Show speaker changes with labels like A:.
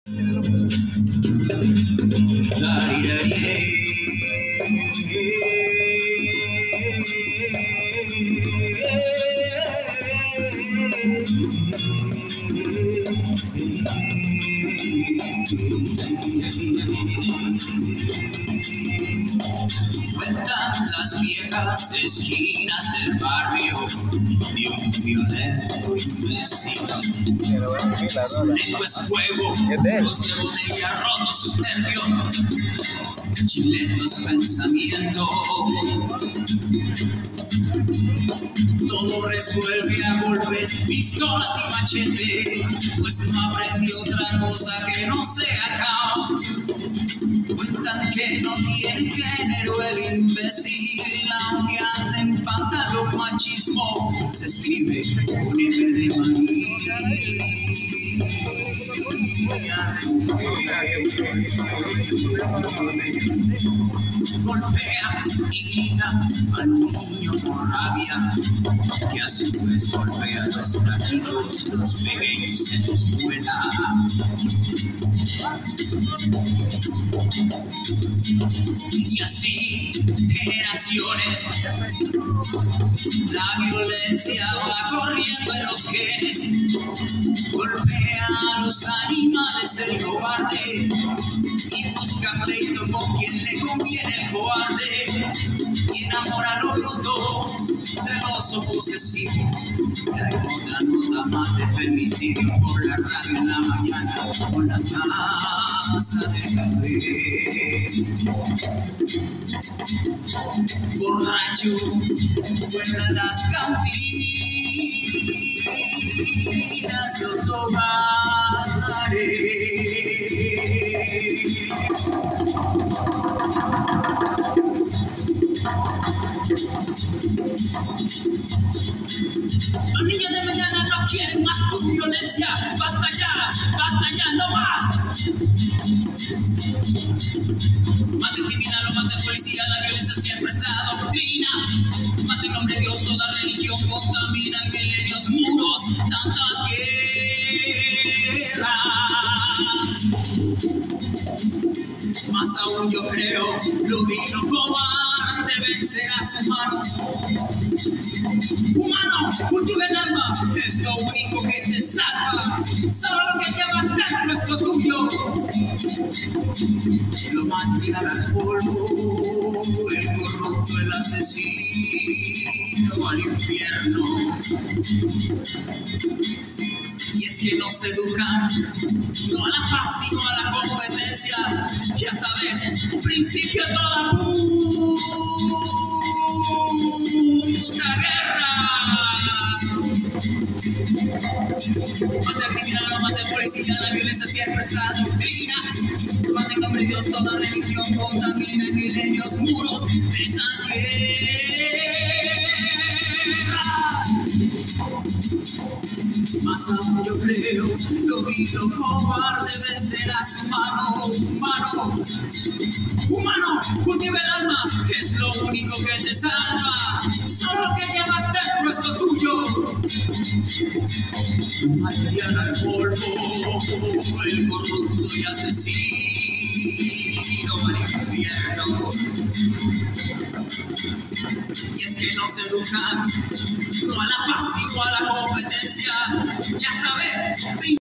A: Cuentan las viejas esquinas del barrio de un violento imbécil. Su lengua es fuego, los de botella rotos sus nervios, chilenos pensamientos. Todo resuelve a golpes, pistolas y machete, pues no aprendió otra cosa que no sea caos. Cuentan que no tiene género el imbécil, aunque anda en pantalón machismo, se escribe con M de María. Golpea y grita al niño con rabia, que a su vez golpea a los gatitos, los pequeños en la escuela. Y así, generaciones, la violencia va corriendo en los genes. Golpea a los animales el cobarde y busca pleito con quien le conviene el cobarde. Y enamora a lo bruto, celoso, posesivo. Y hay otra nota más de femicidio por la radio en la mañana, con la taza de café. Borracho, vuelan las cantinas, los hogares. Los niños de mañana no quieren más tu violencia. Basta ya, no más. Mate criminal o mate policía, la violencia siempre es la doctrina. Mate en nombre de Dios, toda religión contamina en milenios muros, tantas guerras. Más aún yo creo, lo vino cobarde vencerá su mano. Humano, cultiva el alma, es lo único que te salva. Solo lo que llevas dentro es lo tuyo. Lo mandan al polvo, el corrupto, el asesino, al infierno. Y es que no se educan, no a la paz, sino a la competencia. Ya sabes, principio de toda puta guerra. Mate criminal, no mate policía, la violencia siempre es la doctrina. Mate en nombre de Dios, toda religión contamina en milenios muros de esas guerras. Más aún yo creo, lo visto cobarde vencerá su mano. Humano, cultiva el alma, que es lo único que te salva. Solo lo que llevas dentro es lo tuyo. Material al polvo, el corrupto y asesino al infierno. Y es que no se educan, no a la paz, sino a la competencia. Ya sabes,